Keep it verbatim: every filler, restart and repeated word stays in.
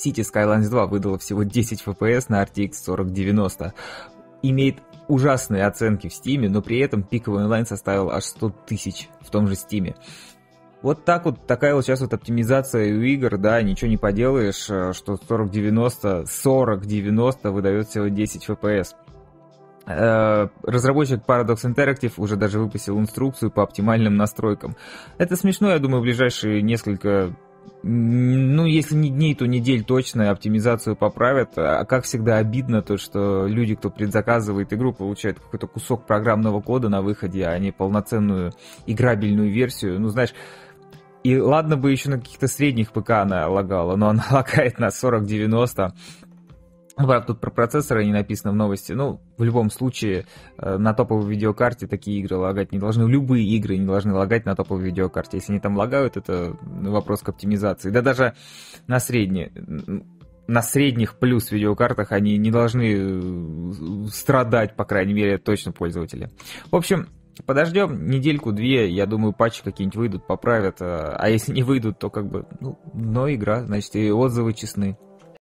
Cities Skylines два выдала всего десять эф пи эс на ар ти экс сорок девяносто. Имеет ужасные оценки в Steam, но при этом пиковый онлайн составил аж сто тысяч в том же Steam. Вот так вот, такая вот сейчас вот оптимизация у игр, да, ничего не поделаешь, что сорок девяносто, сорок девяносто выдает всего десять эф пи эс. Разработчик Paradox Interactive уже даже выпустил инструкцию по оптимальным настройкам. Это смешно, я думаю, в ближайшие несколько, ну, если не дней, то недель точно оптимизацию поправят. А как всегда обидно то, что люди, кто предзаказывает игру, получают какой-то кусок программного кода на выходе, а не полноценную играбельную версию. Ну, знаешь, и ладно бы еще на каких-то средних ПК она лагала, но она лагает на сорок девяносто. Правда, тут про процессоры не написано в новости. Ну, в любом случае, на топовой видеокарте такие игры лагать не должны. Любые игры не должны лагать на топовой видеокарте. Если они там лагают, это вопрос к оптимизации. Да даже на средние, на средних плюс видеокартах они не должны страдать, по крайней мере, точно пользователи. В общем, подождем недельку-две, я думаю, патчи какие-нибудь выйдут, поправят. А если не выйдут, то как бы, ну, но игра, значит, и отзывы честны.